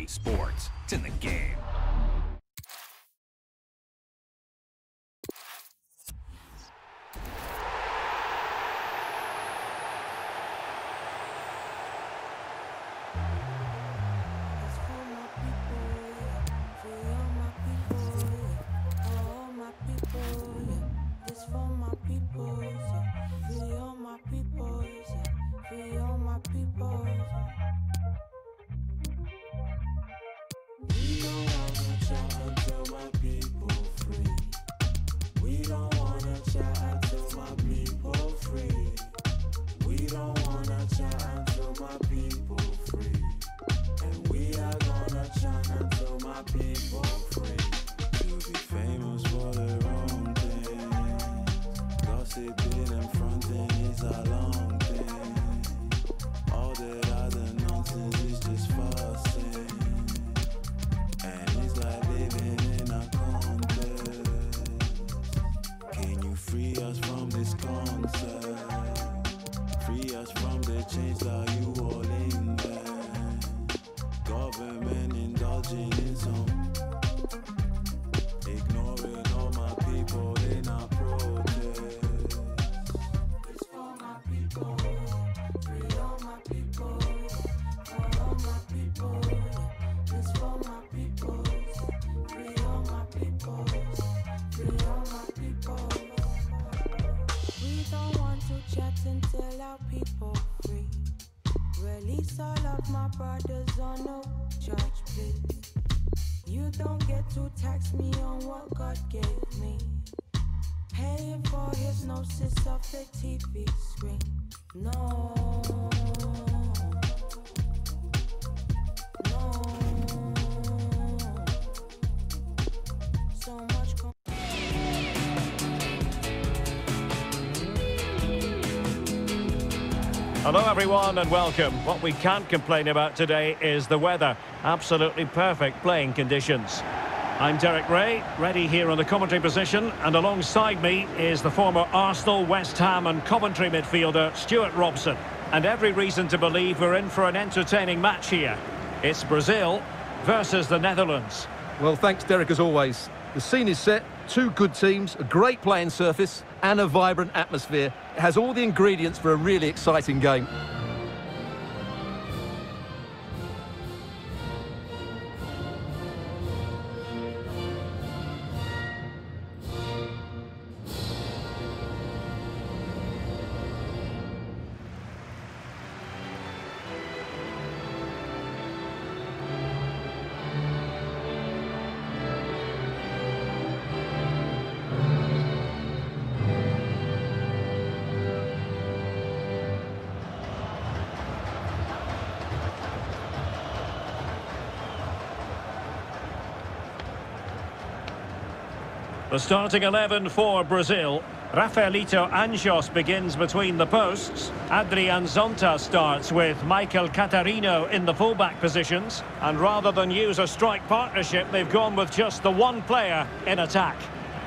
EA Sports. It's in the game. Release all of my brothers on no charge, please. You don't get to tax me on what God gave me. Paying for hypnosis of the TV screen. No. So much. Hello everyone and welcome. What we can't complain about today is the weather. Absolutely perfect playing conditions. I'm Derek Ray, ready here on the commentary position, and alongside me is the former Arsenal, West Ham and Coventry midfielder Stuart Robson. And every reason to believe we're in for an entertaining match here. It's Brazil versus the Netherlands. Well, thanks Derek as always. The scene is set, two good teams, a great playing surface and a vibrant atmosphere. It has all the ingredients for a really exciting game. The starting 11 for Brazil. Rafaelito Anjos begins between the posts. Adrian Zonta starts with Michael Catarino in the fullback positions. And rather than use a strike partnership, they've gone with just the one player in attack.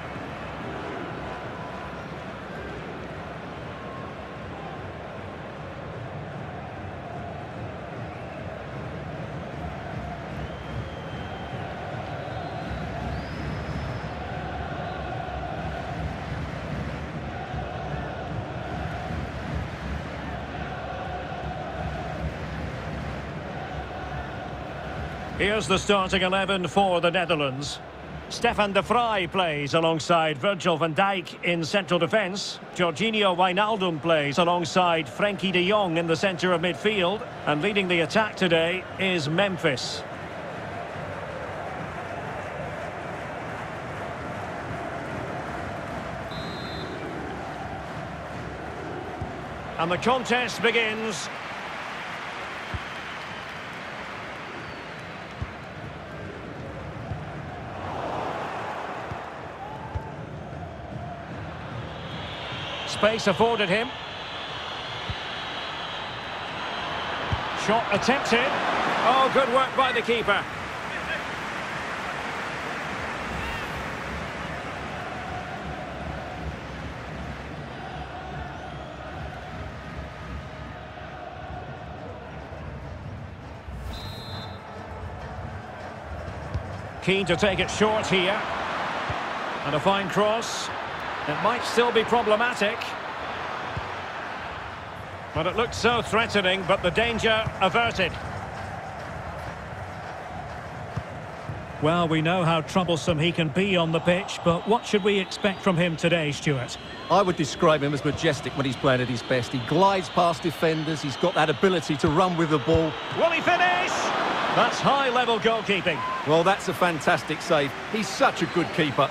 Here's the starting 11 for the Netherlands. Stefan de Vrij plays alongside Virgil van Dijk in central defence. Jorginho Wijnaldum plays alongside Frenkie de Jong in the centre of midfield. And leading the attack today is Memphis. And the contest begins. Space afforded him. Shot attempted. Oh, good work by the keeper. keen to take it short here. And a fine cross. It might still be problematic. But it looked so threatening, but the danger averted. Well, we know how troublesome he can be on the pitch, but what should we expect from him today, Stuart? I would describe him as majestic when he's playing at his best. He glides past defenders, he's got that ability to run with the ball. Will he finish? That's high-level goalkeeping. Well, that's a fantastic save. He's such a good keeper.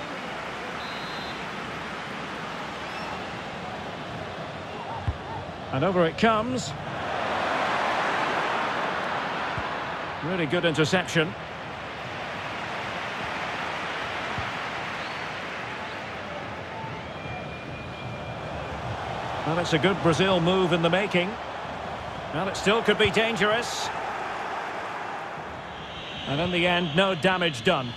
And over it comes. Really good interception. Well, it's a good Brazil move in the making. Well, it still could be dangerous. And in the end, no damage done.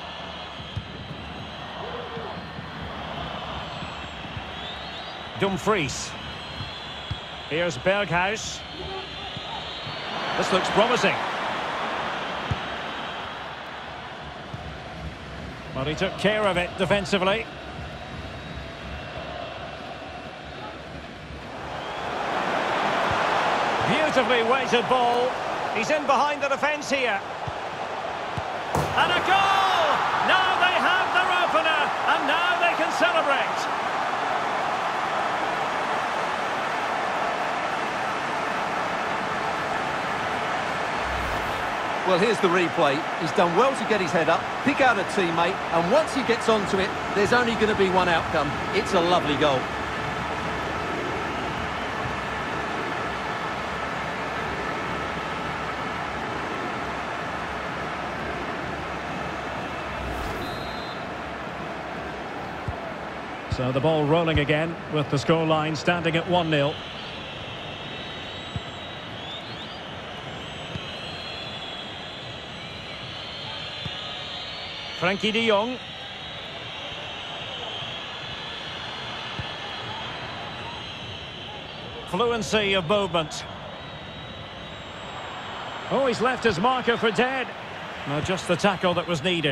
Dumfries. Here's Berghuis. This looks promising. Well, he took care of it defensively. Beautifully weighted ball. He's in behind the defence here. And a goal! Now they have their opener, and now they can celebrate. Well, here's the replay. He's done well to get his head up, pick out a teammate, and once he gets onto it, there's only going to be one outcome. It's a lovely goal. So the ball rolling again with the scoreline standing at 1-0. Frankie de Jong. Fluency of movement. Oh, he's left his marker for dead. No, just the tackle that was needed.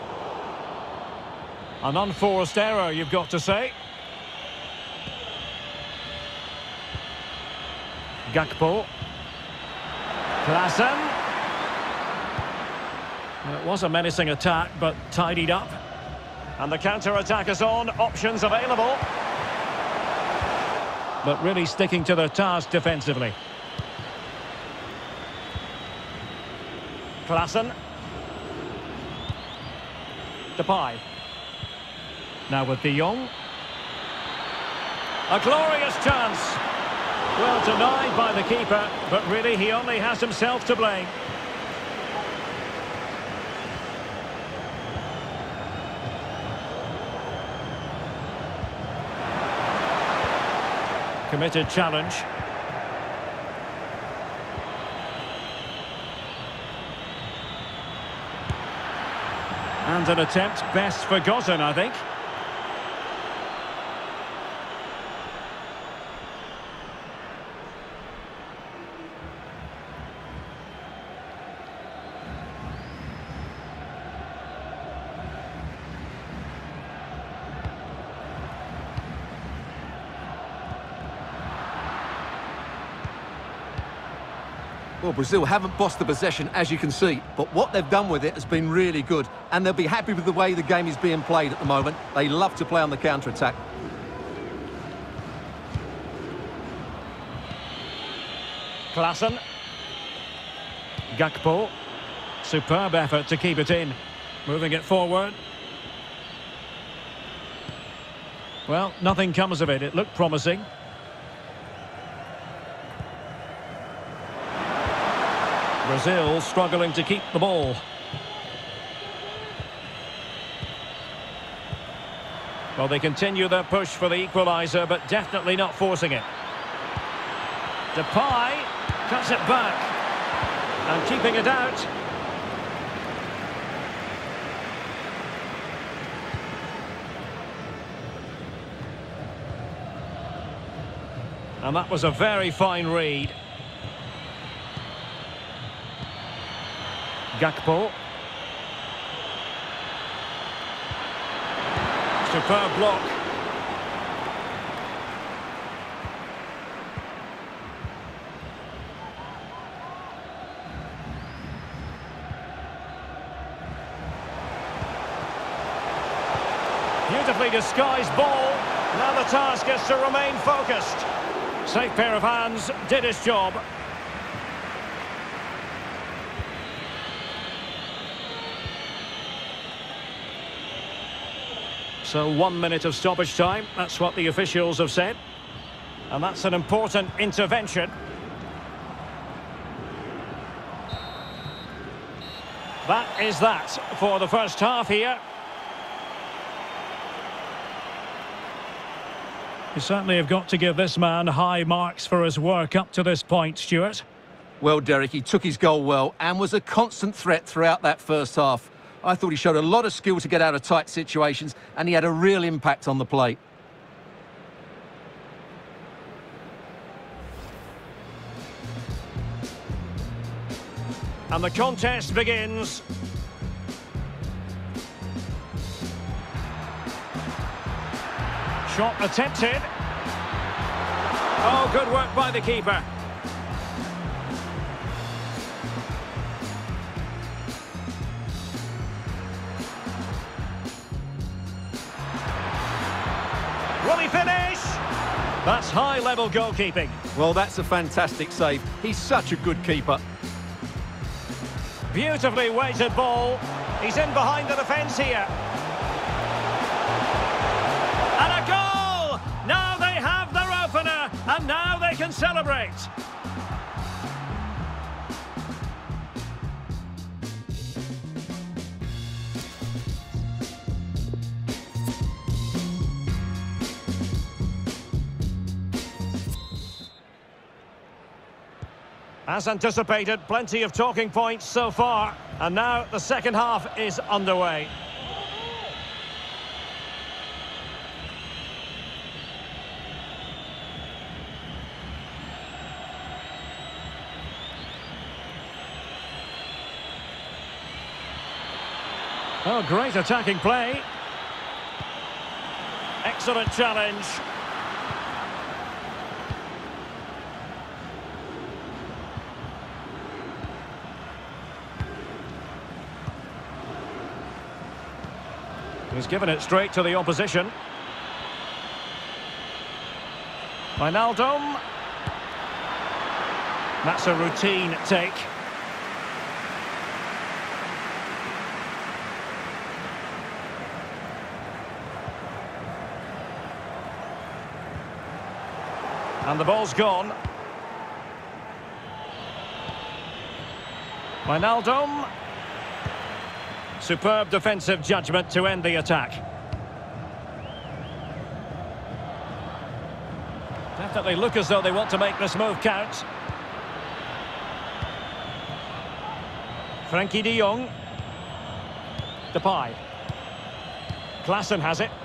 An unforced error, you've got to say. Gakpo. Klaassen. It was a menacing attack, but tidied up. And the counter-attack is on, options available. But really sticking to their task defensively. Klaassen. Depay. Now with de Jong. A glorious chance. Well denied by the keeper, but really he only has himself to blame. Committed challenge. And an attempt best forgotten, I think. Well, Brazil haven't bossed the possession, as you can see, but what they've done with it has been really good, and they'll be happy with the way the game is being played at the moment. They love to play on the counter-attack. Klaassen. Gakpo. Superb effort to keep it in. Moving it forward. Well, nothing comes of it. It looked promising. Brazil struggling to keep the ball. Well, they continue their push for the equaliser, but definitely not forcing it. Depay cuts it back and keeping it out. And that was a very fine read. Gakpo. Superb block. Beautifully disguised ball. Now the task is to remain focused. Safe pair of hands, did his job. So 1 minute of stoppage time, that's what the officials have said. And that's an important intervention. That is that for the first half here. You certainly have got to give this man high marks for his work up to this point, Stuart. Well, Derek, he took his goal well and was a constant threat throughout that first half. I thought he showed a lot of skill to get out of tight situations, and he had a real impact on the plate. And the contest begins. Shot attempted. Oh, good work by the keeper. Will he finish? That's high-level goalkeeping. Well, that's a fantastic save. He's such a good keeper. Beautifully weighted ball. He's in behind the defence here. And a goal! Now they have their opener, and now they can celebrate. As anticipated, plenty of talking points so far, and now the second half is underway. Oh, great attacking play. Excellent challenge. He's given it straight to the opposition. Wijnaldum. That's a routine take. And the ball's gone. Wijnaldum. Superb defensive judgment to end the attack. Definitely look as though they want to make this move count. Frankie de Jong. Depay. Klaassen has it.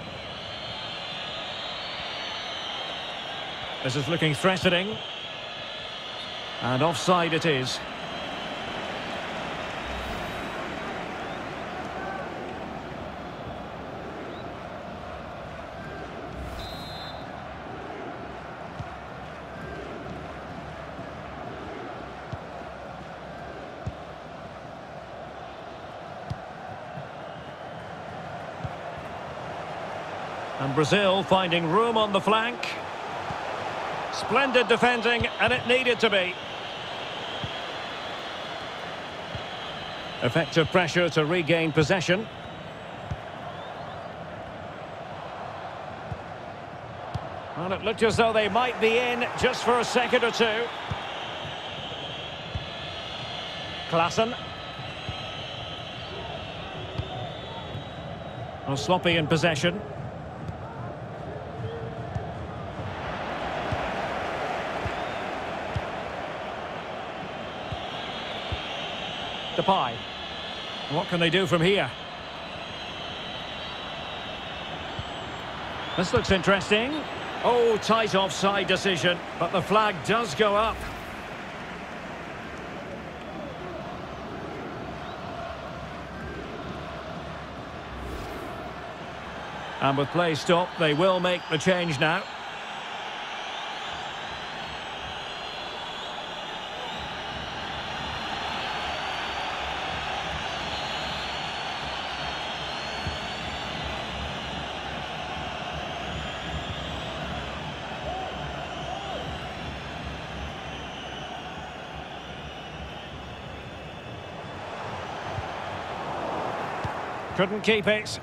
This is looking threatening. And offside it is. And Brazil finding room on the flank. Splendid defending, and it needed to be. Effective pressure to regain possession. Well, it looked as though they might be in just for a second or two. Klaassen. Well, sloppy in possession. Depay. What can they do from here? This looks interesting. Oh, tight offside decision, but the flag does go up. And with play stopped, they will make the change now. Couldn't keep it.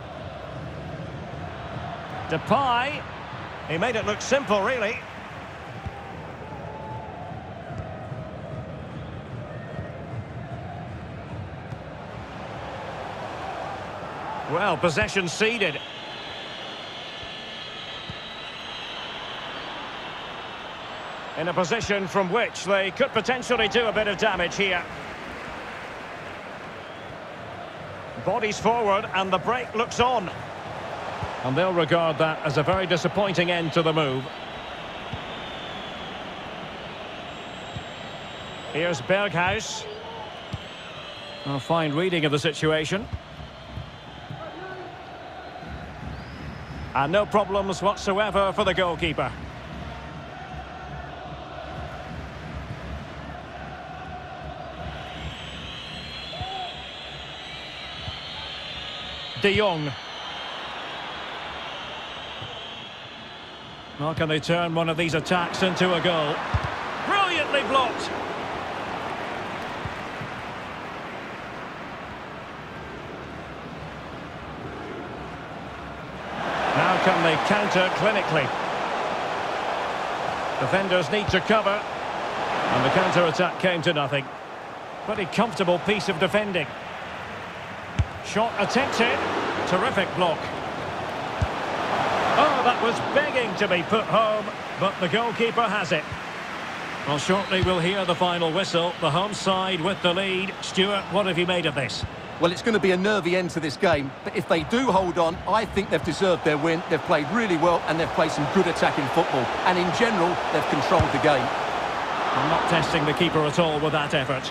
Depay. He made it look simple, really. Well, possession ceded. In a position from which they could potentially do a bit of damage here. Bodies forward and the break looks on. And they'll regard that as a very disappointing end to the move. Here's Berghuis. A fine reading of the situation. And no problems whatsoever for the goalkeeper. De Jong. Well, can they turn one of these attacks into a goal? Brilliantly blocked. Now can they counter clinically? Defenders need to cover. And the counter-attack came to nothing. Pretty comfortable piece of defending. Shot attempted. Terrific block. Oh, that was begging to be put home, but the goalkeeper has it. Well, shortly we'll hear the final whistle. The home side with the lead. Stuart, what have you made of this? Well, it's going to be a nervy end to this game, but if they do hold on, I think they've deserved their win. They've played really well and they've played some good attacking football. And in general, they've controlled the game. I'm not testing the keeper at all with that effort.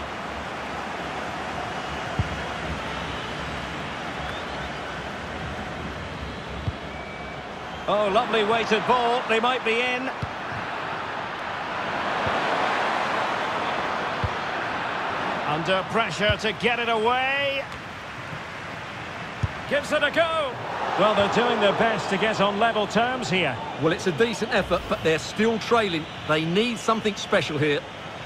Oh, lovely weighted ball. They might be in. Under pressure to get it away. Gives it a go. Well, they're doing their best to get on level terms here. Well, it's a decent effort, but they're still trailing. They need something special here.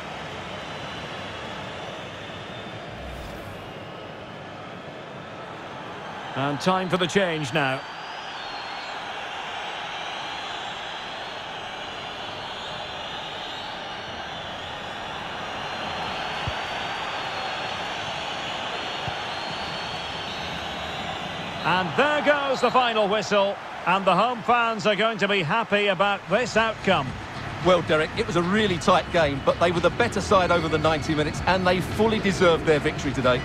And time for the change now. And there goes the final whistle. And the home fans are going to be happy about this outcome. Well, Derek, it was a really tight game, but they were the better side over the 90 minutes, and they fully deserved their victory today.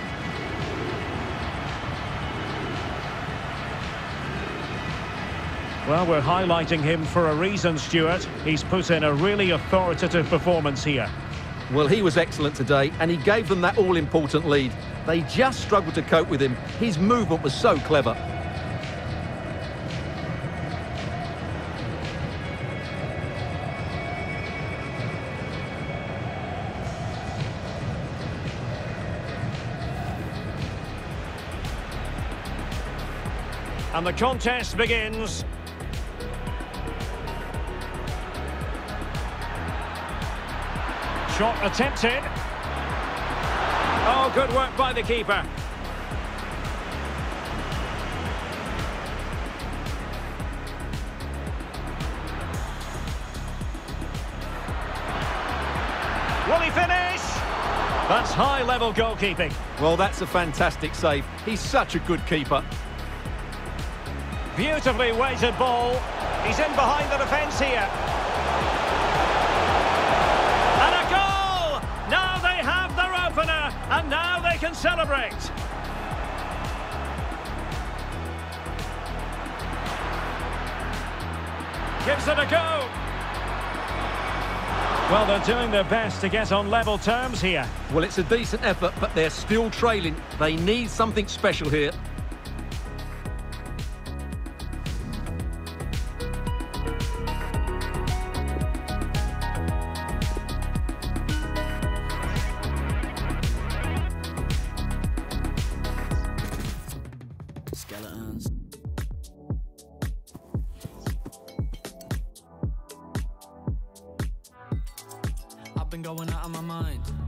Well, we're highlighting him for a reason, Stuart. He's put in a really authoritative performance here. Well, he was excellent today, and he gave them that all-important lead. They just struggled to cope with him. His movement was so clever. And the contest begins. Shot attempted. Oh, good work by the keeper. Will he finish? That's high-level goalkeeping. Well, that's a fantastic save. He's such a good keeper. Beautifully weighted ball. He's in behind the defence here. And a goal! Now they have their opener, and now they can celebrate. Gives it a go. Well, they're doing their best to get on level terms here. Well, it's a decent effort, but they're still trailing. They need something special here. I've been going out of my mind.